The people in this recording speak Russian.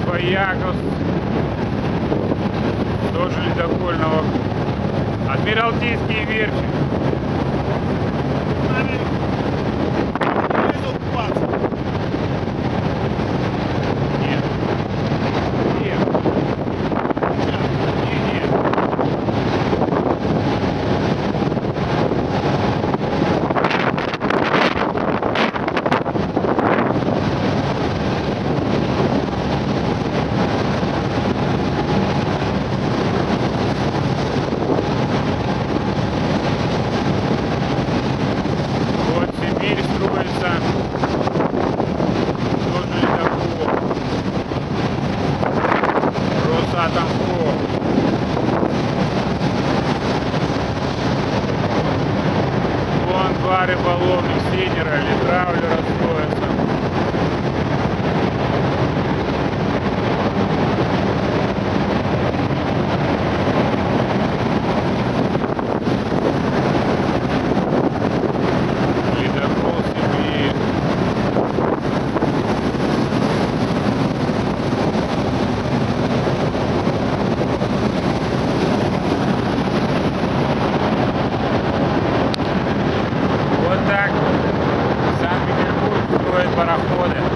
Якобс, тоже ледокольного. Адмиралтейские верфи. Нет. Нет. Нет. Росатомфлот. Вон два рыболовных сейнера или траулера строятся. Ледокол Сибирь. Санкт-Петербург строит пароходы.